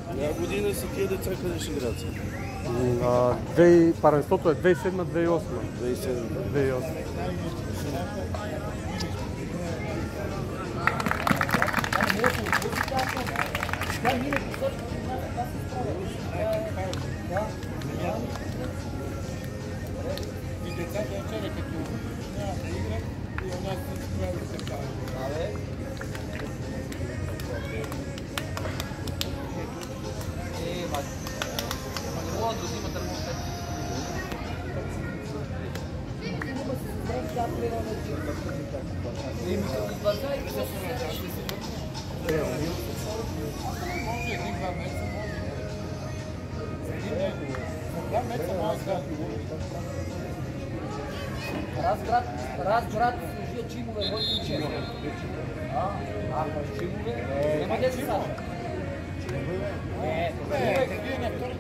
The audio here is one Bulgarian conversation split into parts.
Коя година са тия деца, къде ще играят? Първенството е 2007-2008. 2008. Разбрат, служи чимове, върху чимове. Чимове? Няма де си Саша? Вие на втората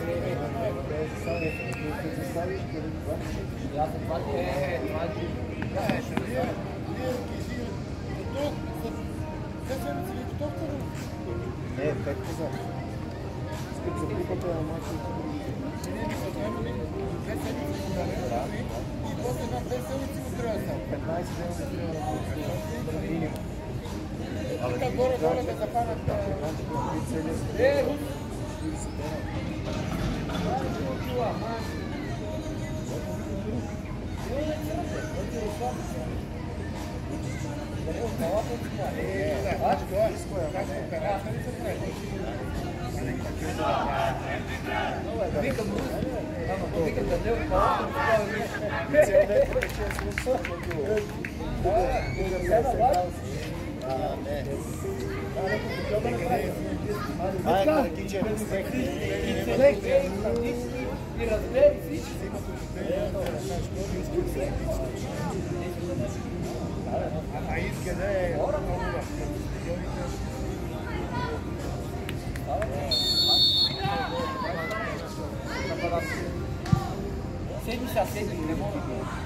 Седи, не мога.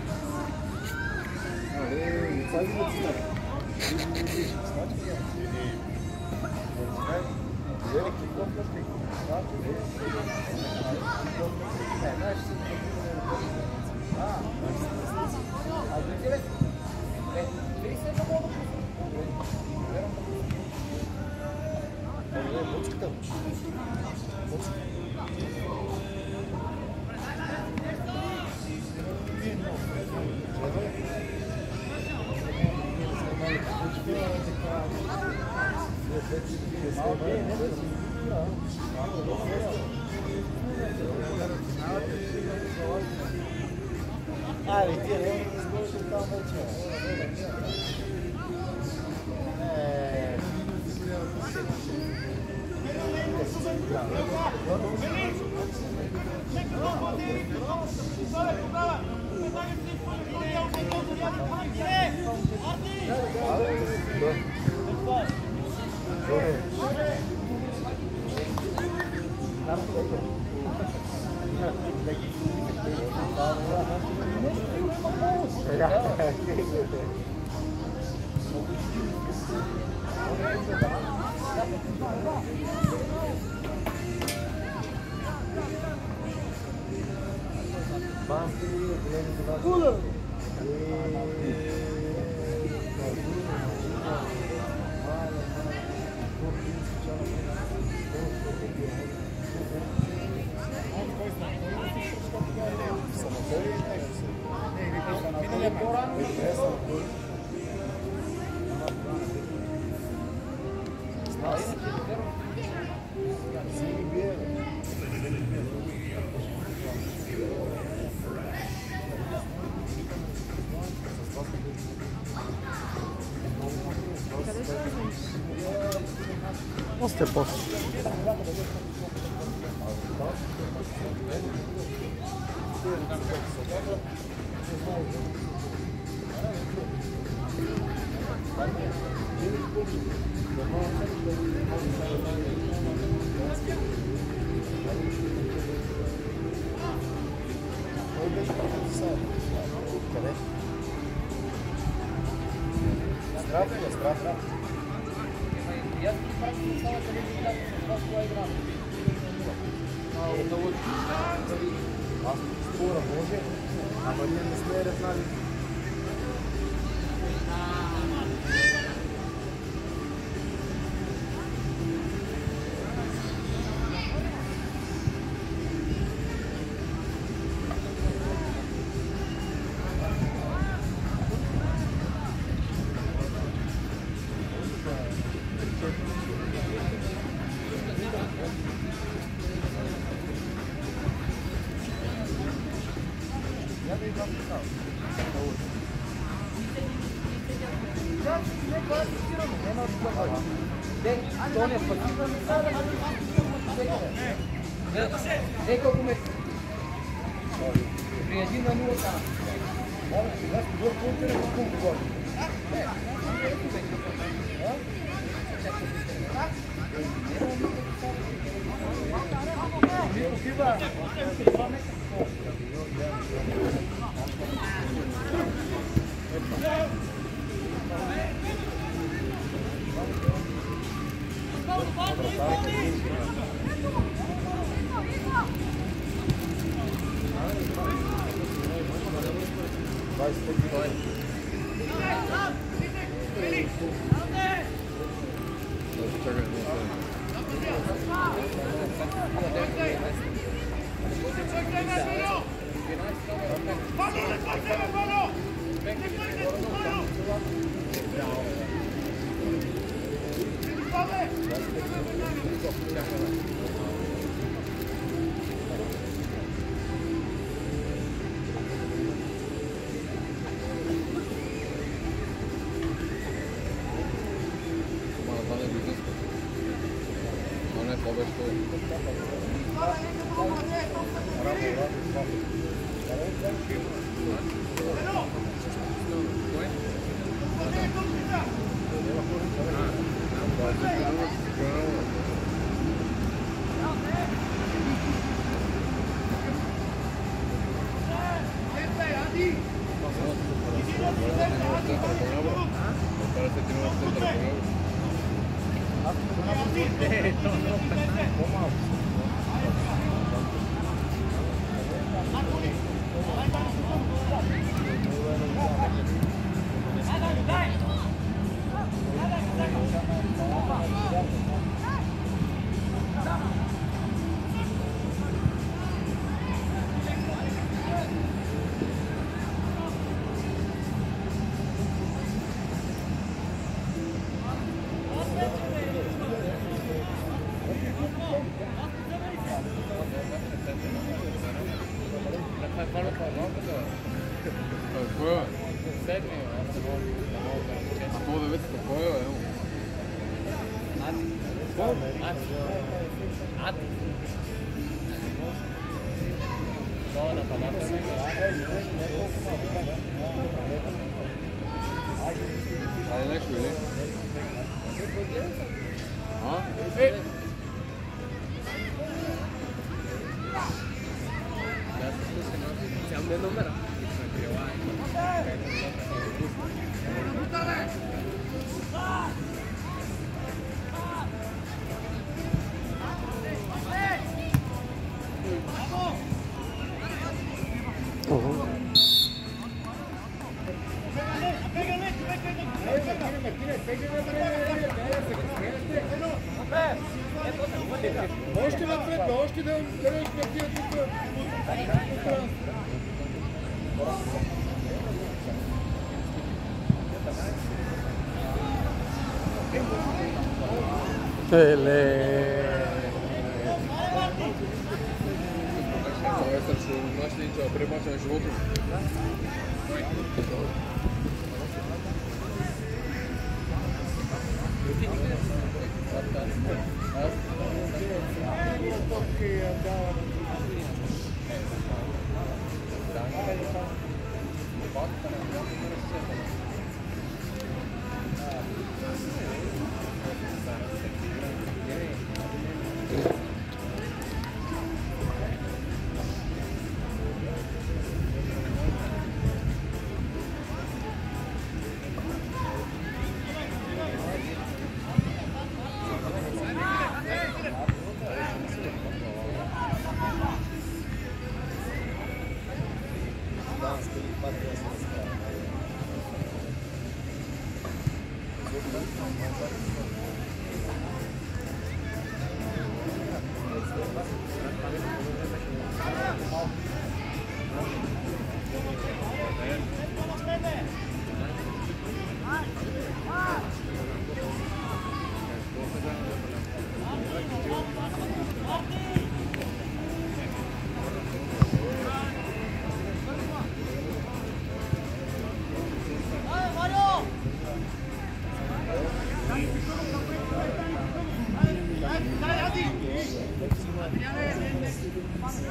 После. Здрав. Аз ти практично става къде си гледам това с това игра. Аз спора може, ама ние не сме ревнали. Колко ме... При 1-0 стана. Още напред, още да дадеш партия тук. Премача на живота.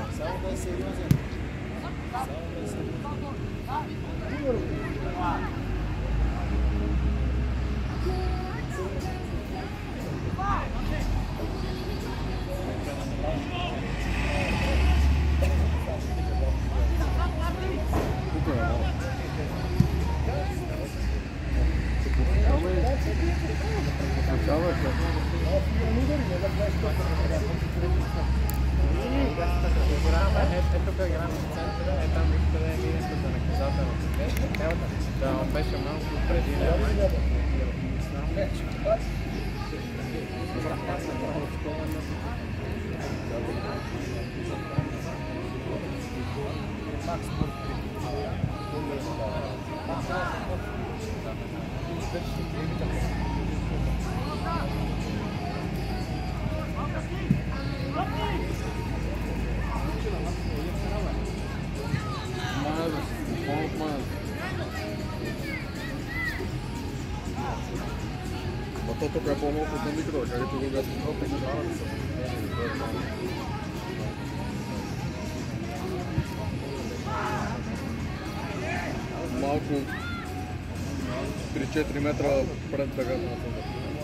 Само да е сериозен. Само да е сериозен. Ето къде граница центъра, е там къде е линията за наказателно. Да, он беше малко преди То тук е по-малко от микро, където го гасим много малко 3-4 метра пред тъгата на съда.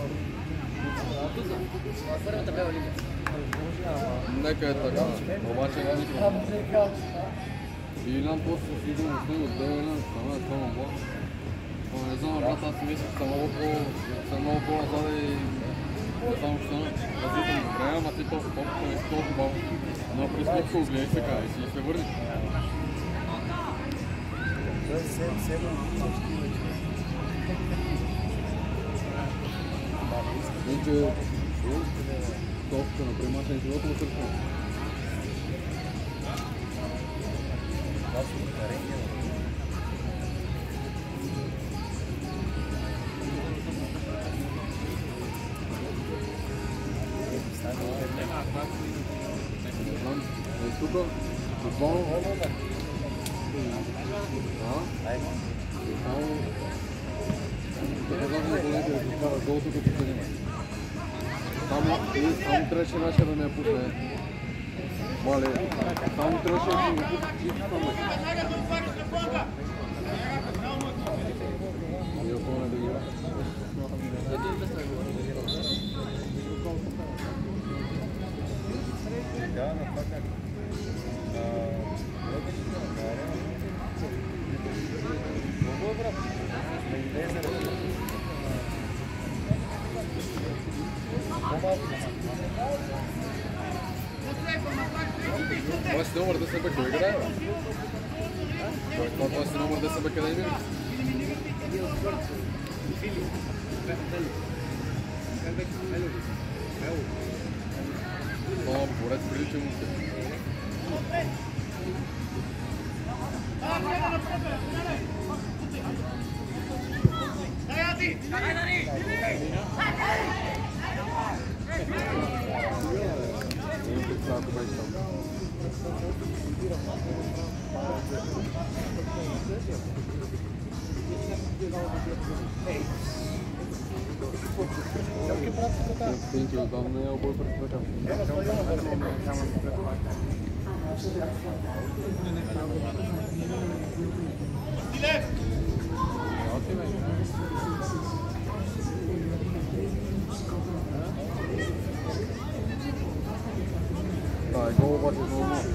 Първата бела линия. Нека е така, обаче на микро. И нам после сигурно с него отделена, стана само блок. Не знам, брат, аз си мисля, че съм много по-назад и не знам, че съм развитен добре, ама ти толкова не си толкова бавно. Но през липко огледай сега и си се върни. Иначе, толкова, например, мачен живота му сърчва. Тук, буквално, голото като се занимава. Само трябваше наша да не я пусне. Мале, само трябваше да не я пусне чисто само. И около не да ги Това си номер 10 бе, кой играе, бе? Това си номер 10 бе, къде име? Това поред прилича му се. Пинки отдавна не е обой предпочитам. Да, е гол обаче много малко.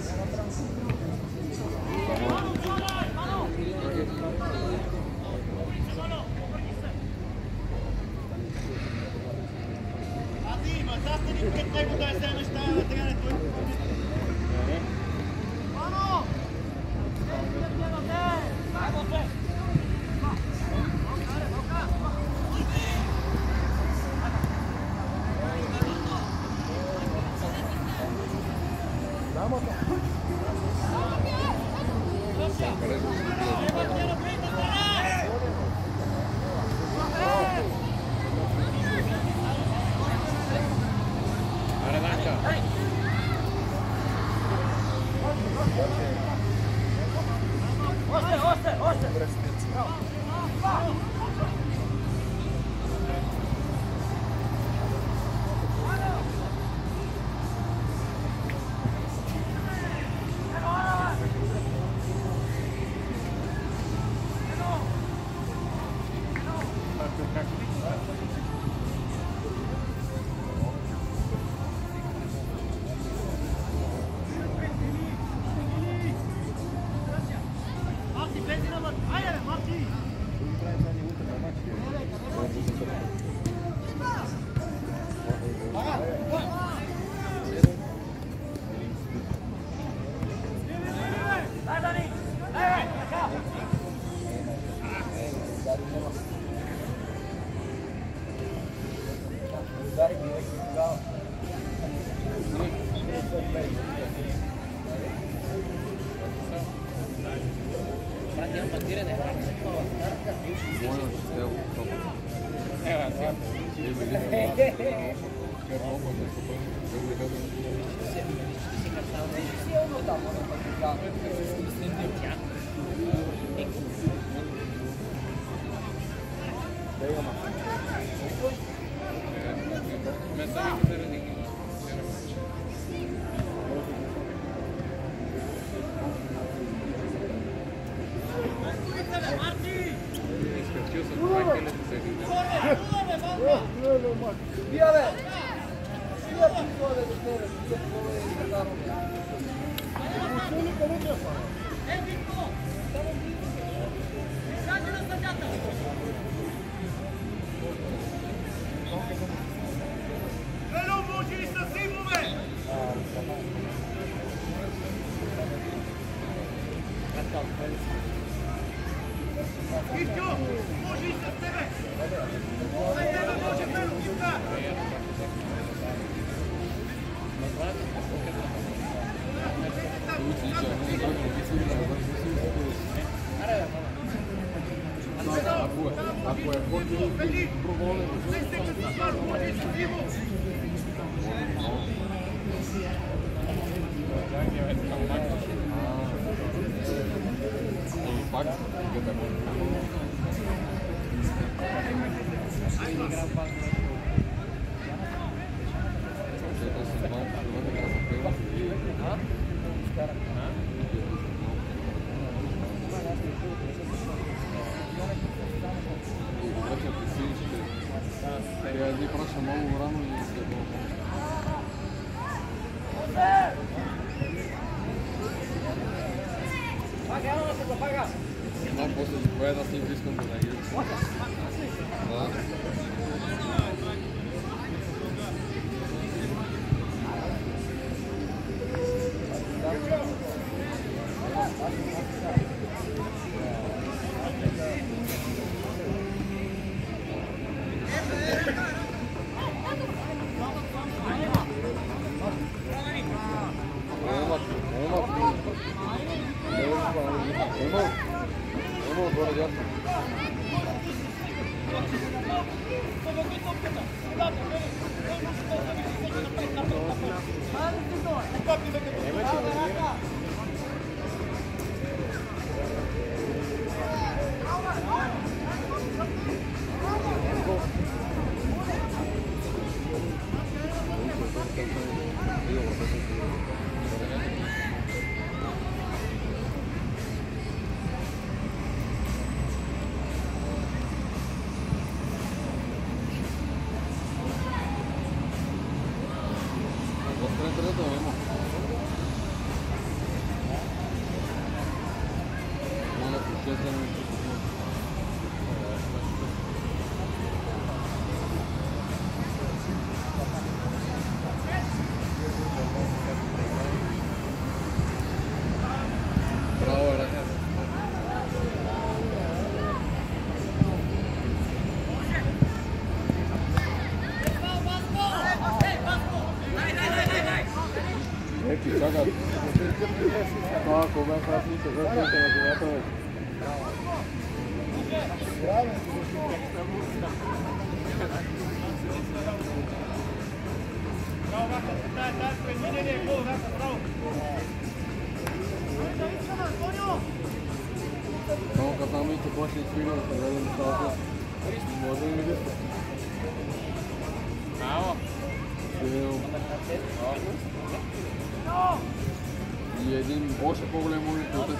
И един още по-голям улик от теб.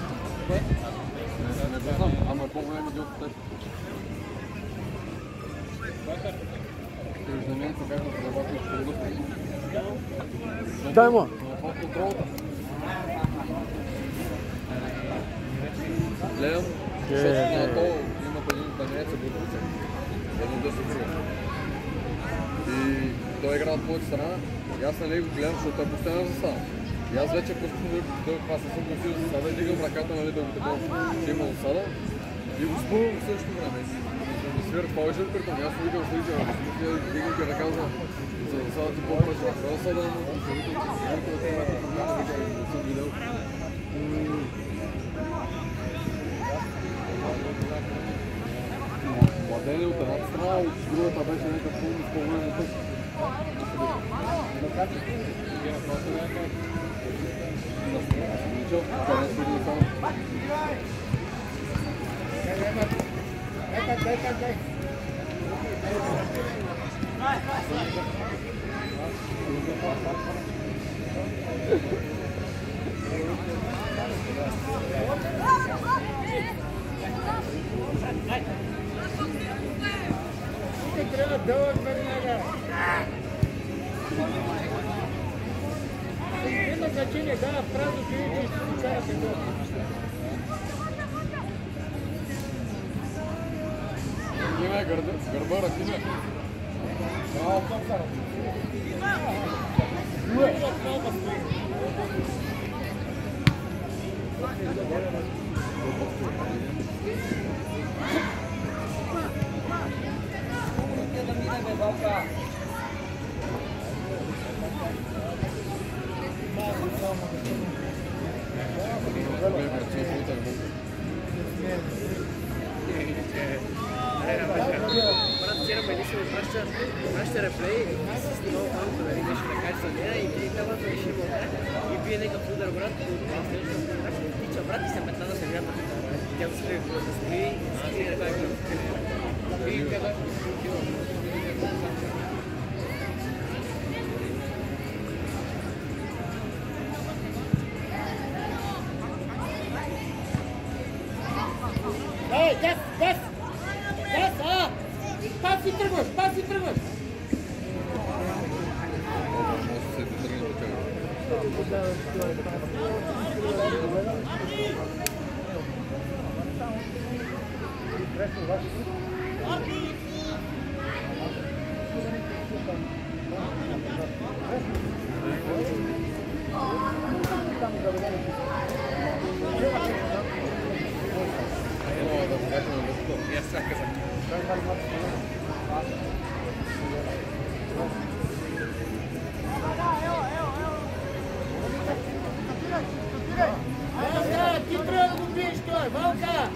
Не го знам, ама е по-голям от теб. Кръждамянца бяха да забавят от продукта. Дай му! Това контролата. Гледам, защото на то имат един данец бъдуцен. Един да се крие. И той игра от моята страна. И аз на него гледам, защото той постоянно засада. И аз вече пускам това съм конфил засада и дигам ръката, нали, да го такова, че има засада. И го спъвам в същото време. И свират повече от картон. Аз викам с лича, дигам ти ръка за засада ти по-пръча. Това засада на моето съвител, че съм видел. и другата беше някакъв пълно изпълнение тук. Ничего, това не си ли само. Дай. Тук трябва дълъг веднага. Има значение, да, в празното и че ще си карате долу. Рахиме, гърба, Рахиме. Браво, Копсар. Брат, вчера бенисимо праща реплей и се снимал малко, нали, беше на качество нея и това беше и бие някакъв удар, брат, тича, брат, и се метна на земята. Тя го скри и така и гледа. Ей, газ! Пас и тръгваш! Ти трябва да го биеш той, Валка!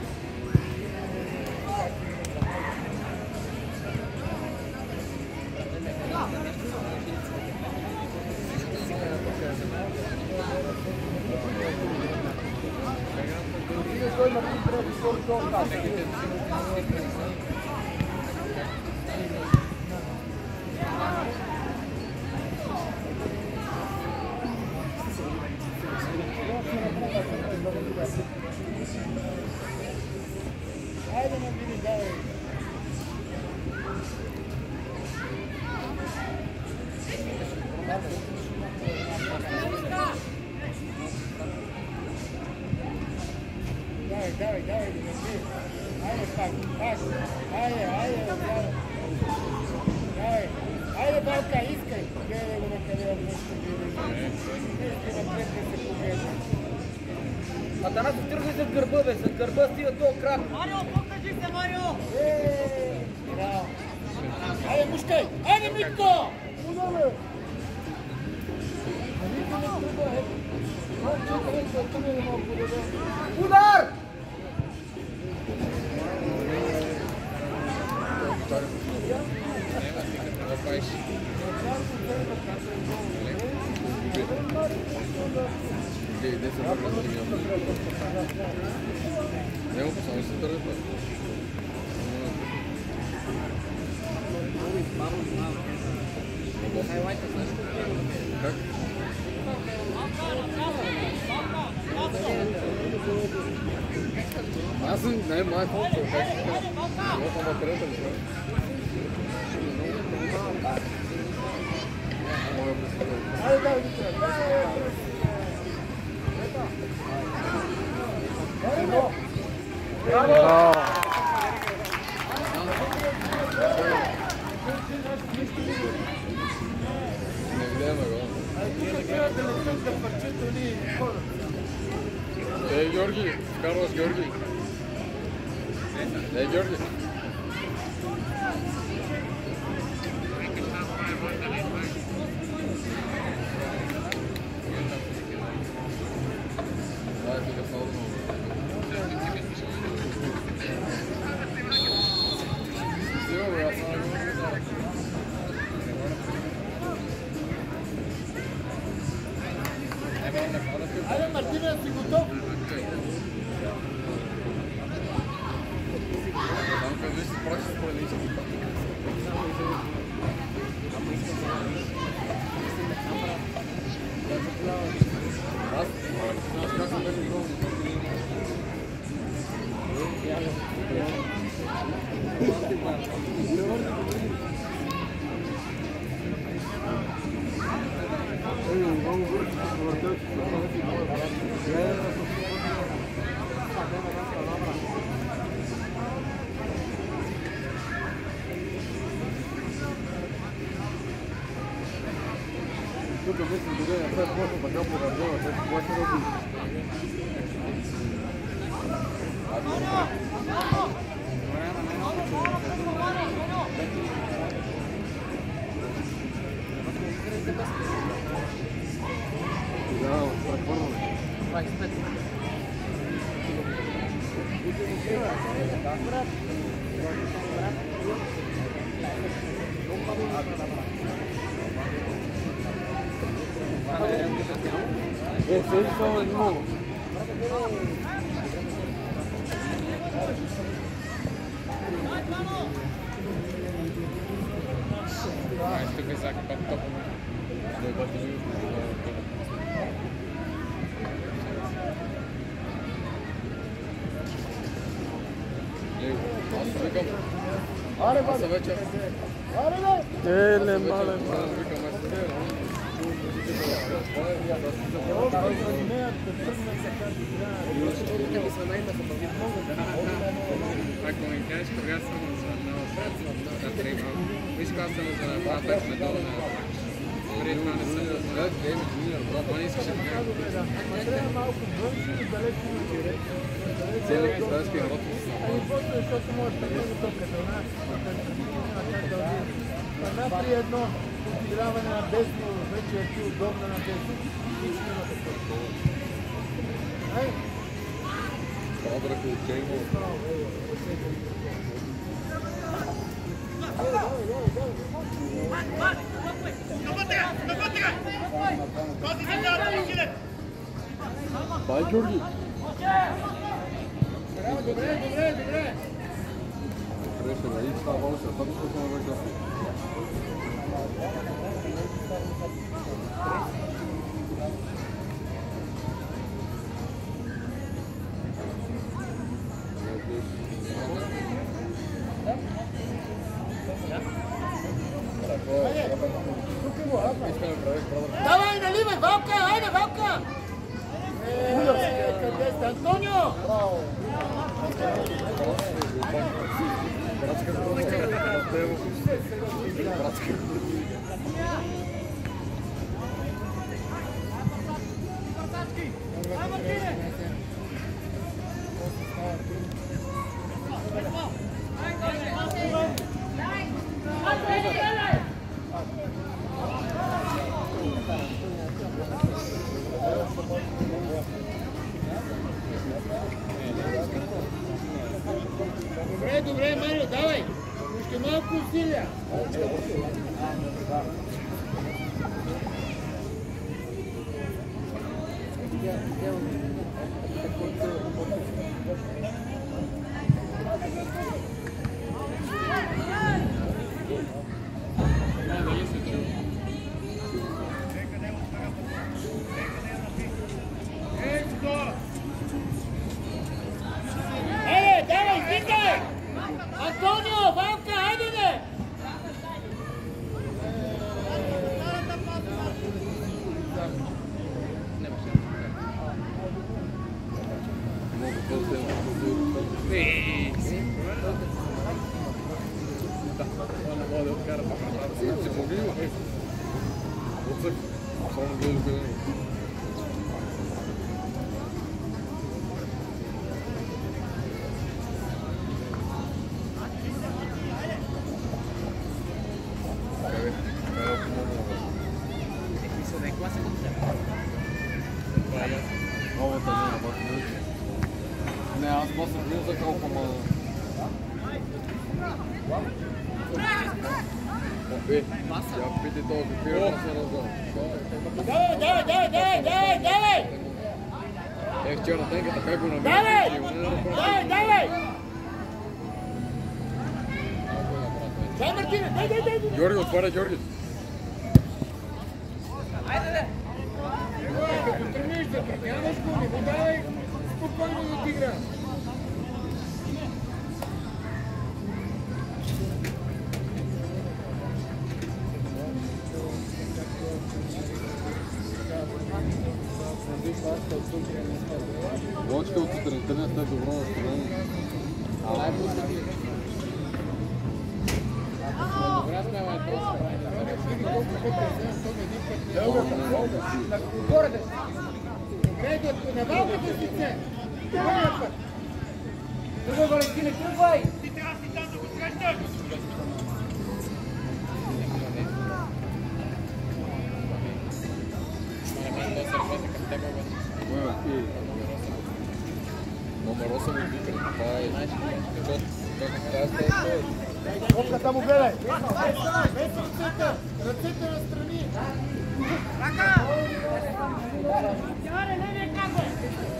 Айде ме види, давай! Давай, да ме види! Айде пак! Айде! Давай! Айде, Балка, искай! Гледай го на къде нещо види! Нещо напред да се погледне! Атанасов, тръгвай зад гърба, бе, зад гърба стига този крак. Марио, покажи се, Марио! Браво! Айде, мушкай! Айде, Митко! Удар, Удар! Няма само се търпа. Как? Аз съм най-малко, как ще кажа. Това съм въпрета ли, Браво! не гледаме го. Ей, Георги, вкарваш Георги. Ей, Георги. Сигурно, аз съм Айде, Мартина, си готов? Само къде си праща с планички. Аз как съм беше много. Тук вече дойде на това просто така по държава, това ще роби. Да, препърваме. 25. Седи само един много. Тук е зака пак топаме. Да е бати живи. Аз викам. Аз вечер. Еле, мале, Ако ми кажеш кога съм звъннал, да трябва. Виж кога съм звъннал, брат, сме долу на преди това не съм звъннал. Това не искаш да кажа. трябва малко външно и далеко на директно. Целият китайски народ ми се Ами просто защото може да бъде топката у нас. Една при едно подиграване на десно, вече е ти удобна на десно. Всички имате това. Ай! Добре, получаймо. Бай, Георги! Добре! Трябваше да идва това вълша, това ще се навък да си. Давай, наливай, Валка, айде, Валка! Къде сте, Антонио? Добре, Марио, давай! Още малко усилия! Антонио, Валка, хайде бе! Не, аз после влизах колко ма... Я пити този пир, аз не раздам. Давай! вчера тенката как го намери. Давай! Дай, Мартине, дай! Георги, отваря Георги. Като тръгнеш да тръгняваш го, не го давай спокойно да ти игра. Лодчика от сутринта не сте добро настроение. На валката си се! Другия път! Тръгвай, Валентине, тръгвай! Ти трябва да си там да го срещаш! Номер 8 от Викър. Това е... Опката му гледай! Ръцете настрани! Тяре, не как е!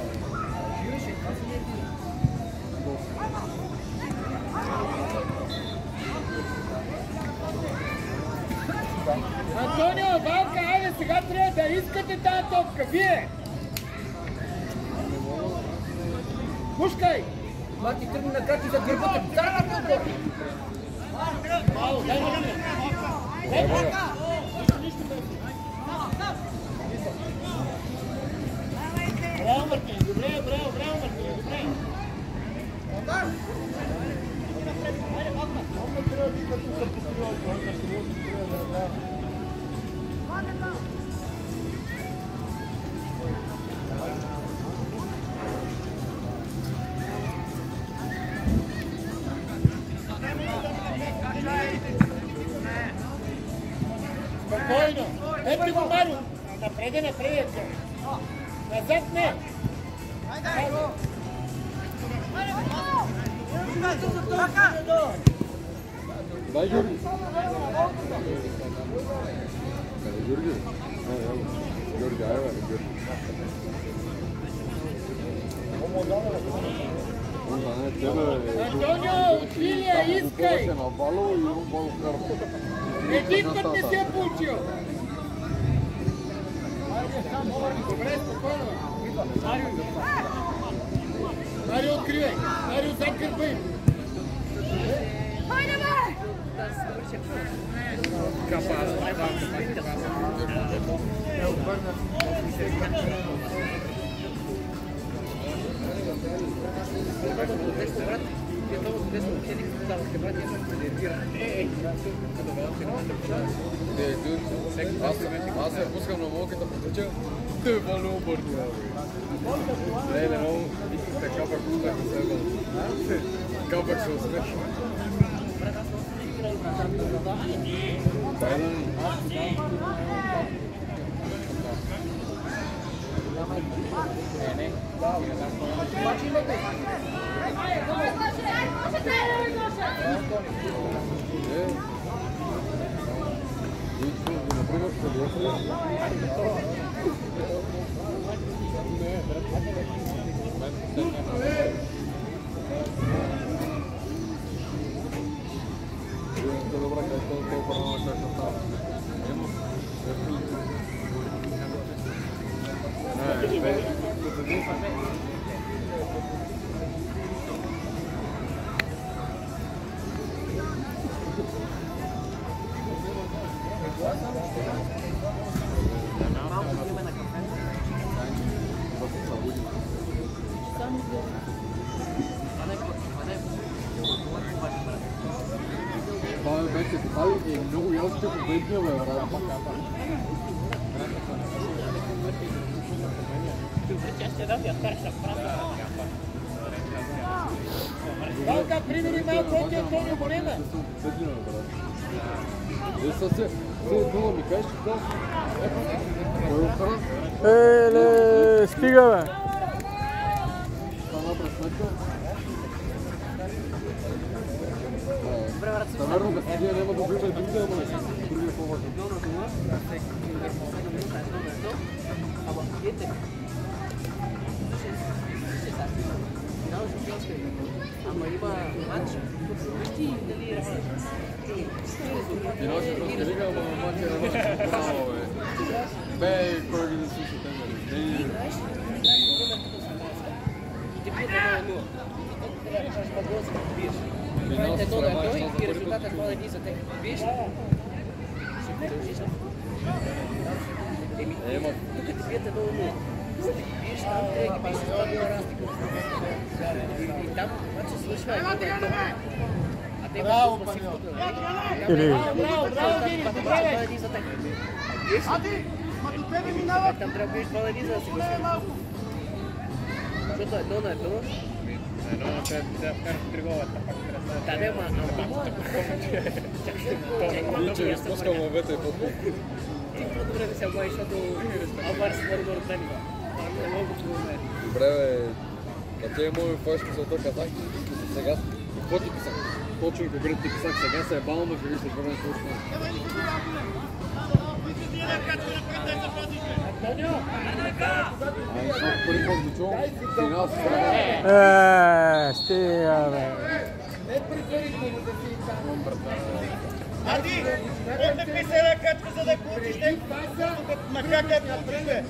Антонио, Валка, айде сега трябва да искате тази топка, вие! Пушкай! Това ти тръгни на карти за гърбата. Зарвай го отгоре! Ало, дай го не! Дай го! Браво, Мартин! Добре, браво, Мартин! Добре! Трябва да иска тук покрива. Спокойно! Ето го, Марио! Напреде! Назад не! Дай, Георги! Георги? Георги, айва, Георги. Антонио, усилия, искай! Един път не си е получил! Добре, спокойно! Марио, откривай! Марио, зад гърба им! Хайде, бе! Аз се пускам на молката по тъча, да вълно обърни. Не, много така пък устах се е капък се усмешва. Дай да ни. Това е вече така и много ясно ще победния, бе, брат. Валка, примери малко от Антонио Морена! Се едно ми кажеш, че да? Кой е охрана? Еле, стига, бе! Стана пресметка. Наверно, без тия няма да бъде другия, ама не си другия по-важен. цяло шампионска лига. Ама има матч, вижте дали е Финал лига, ама матч е на право, бе. Бе, кой ги да слушате, бе? И ти бият 1-0. На гол се биеш. Правите 1-1 и резултатът 2-1 за тях. Биеш ли? Ще продължиш ли? Еми, тук ти бият 1-0. За да ги биеш там, трябва да ги биеш с 2 гола разлика. И там матчът свършва 1-1. А те имат пасивката, нали? Браво, Гери, добре! Ади, ма до тебе минава! Там трябва да биеш 2-1, за да си гласиш. Защото 1-1. Едно на те да вкараш 3 гола, пак трябва да, ама... Вие, че изпускам ловете и по-хубаво. Ти по-добре да се обаиш, защото Алвар си върна от Данива. Това не мога да го Добре, бе, на тия мои фойшки за то казах, сега, какво ти писах? Точно конкретно ти писах, сега се е бавно, но ще ви се върнем точно. Ай, защото първи път го чувам, финал си сега. Стига, бе. Ади, отнепи се една качка, за да получиш те макака на прибе.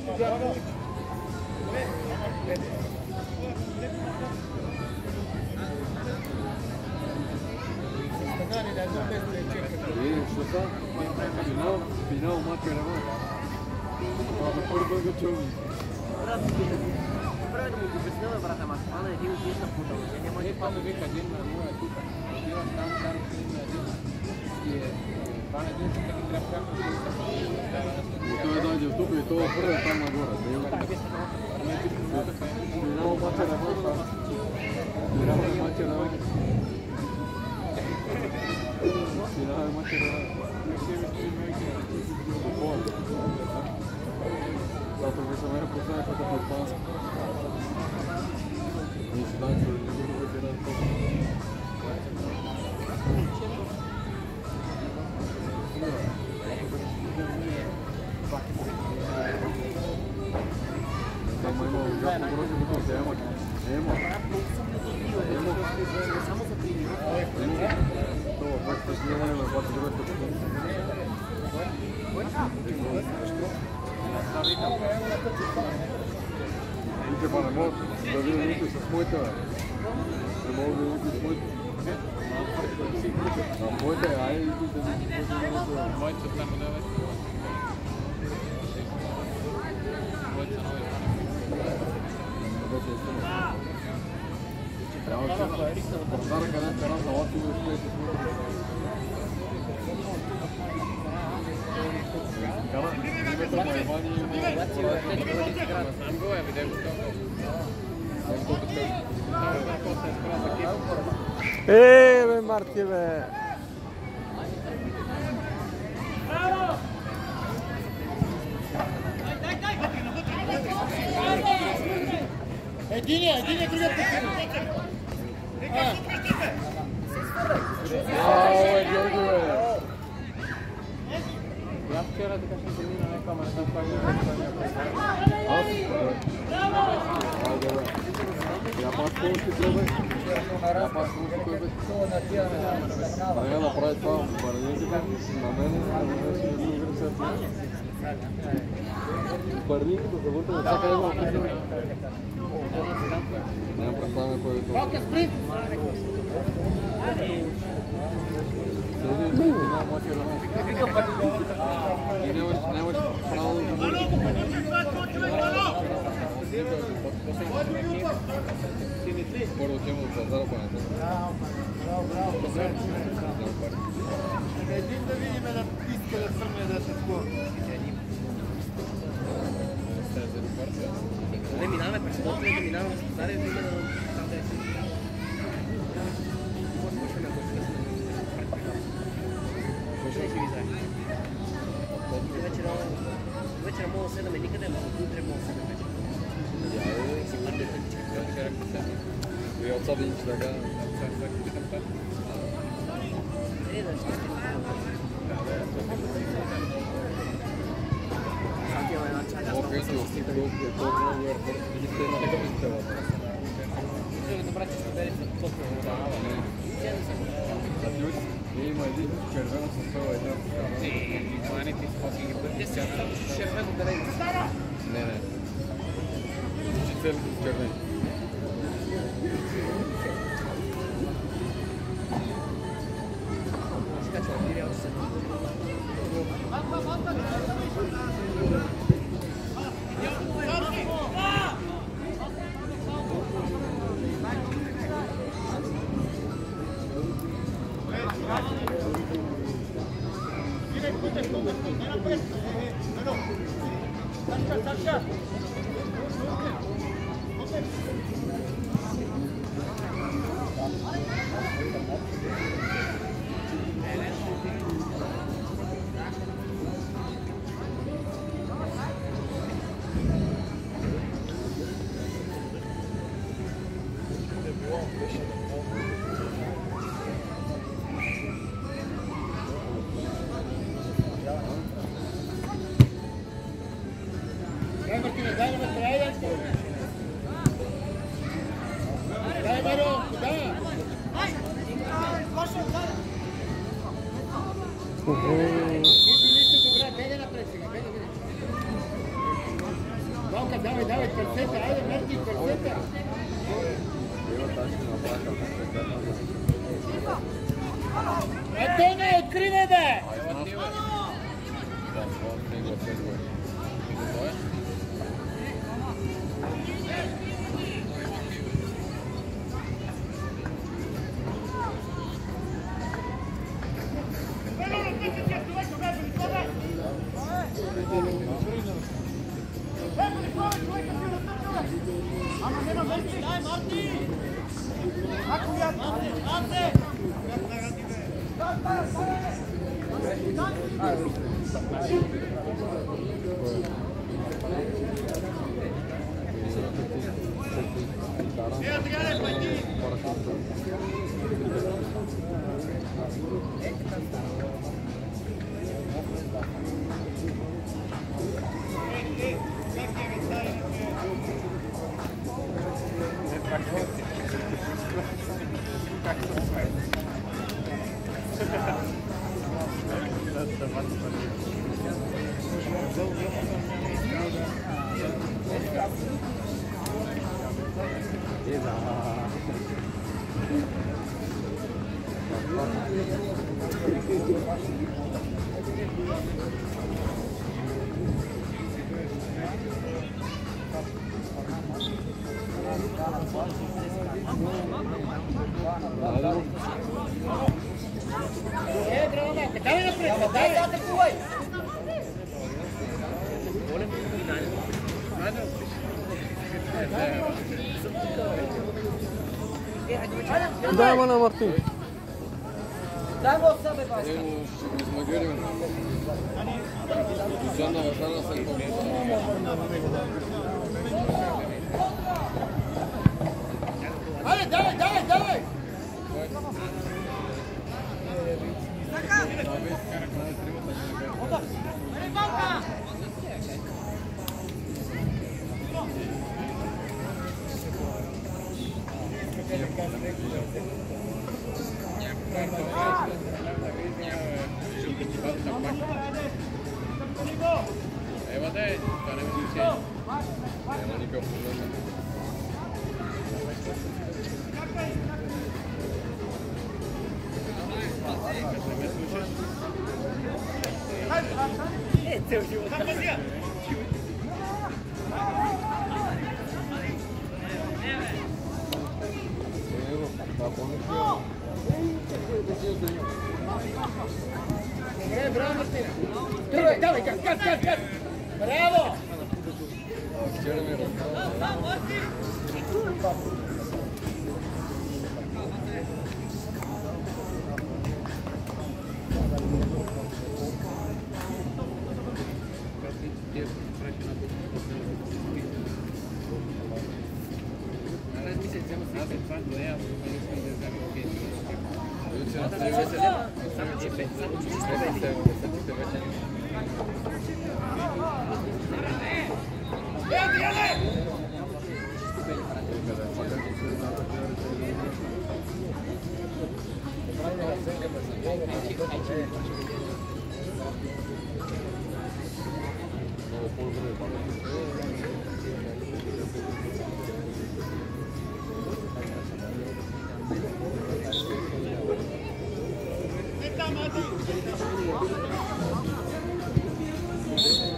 Що са? Финал матч е ремонт. Това за първи път го чувам. Добре да му го обясняваме, брат, ама това на един отиш на продължение. Може това да вика 1-0 е тук. Отиваш там, там 1-1. И това на един тук не трябва как И той дойде тук и това първи там нагоре. Финал матч е ремонт. Финал матч е ремонт. Финал матч е ремонт. Zato mi se mene poznaje kako je Špansko. Nisi dan ću ne budu uvijek jedan to. Tamo ima užasno grožje buduće, emo. Само за тренировка. Това, пак ще снимаме на бата другата. Вижте, па не мога да видя никой с моите, бе. Не мога да видя никой с моите. А моите, айде никой да видя моите. Моите са там, да, вече. Моите са нови. Вече е снимал. Трябваше да портара къде кара за лати и да стои с моите. Кара, името на Ивани и Ангола е видео това. Бе, Марти, бе. Единия, другия пътен. Ау, Георги, бе! Я вчера така ще замина нека, ама не знам как да Аз? Айде, бе. Я пак полуши кой бе? Я пак полуши кой бе? А я направи това барниките на мене, на мене си не друг рецепт. Барниките са въртени, всяка една описана. Нямам представяне кой е това. Малка спринт! Седи, финал матч е ремонт. И нямаш право да забудеш. Първо отивам от пазара, панета. Един да видим да иска да сърне да се скоро. Не минаваме през това, да минаваме с Козарев, да има там да е си. Вечера мога да седаме никъде, но утре мога да седаме вечер. Вие от Сабинч, така? Сантьяго една чака. Окей, толкова е видите на нека мислите. Добре, че ще берете толкова вода. За плюс има един червено с това една. Хванете споки ги бъдете сега. Шефа го даде. Не. Чицелите с червени. Давай, персета, айде, мерки, персета. Ето не, откривай, бе! Дай го на Мартин. Дай го от себе, баща. Измагирим. Държана върхана се Айде, давай! Ева де, това не ми се. Няма никакъв проблем. Не ме слушаш? Цел живот. Браво, Мартина! Давай, газ! Браво! Вчера ми разказва. Meta, Mati!